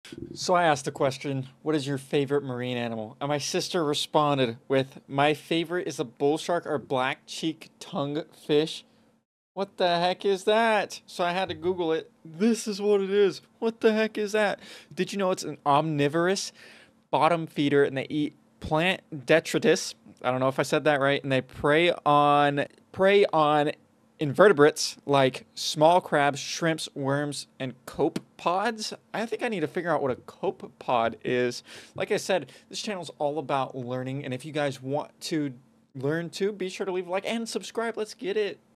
So I asked the question, what is your favorite marine animal? And my sister responded with, my favorite is a bull shark or black cheek tongue fish. What the heck is that? So I had to Google it. This is what it is. What the heck is that? Did you know it's an omnivorous bottom feeder and they eat plant detritus? I don't know if I said that right. And they prey on invertebrates like small crabs, shrimps, worms, and copepods. I think I need to figure out what a copepod is. Like I said, this channel is all about learning, and if you guys want to learn too, be sure to leave a like and subscribe. Let's get it.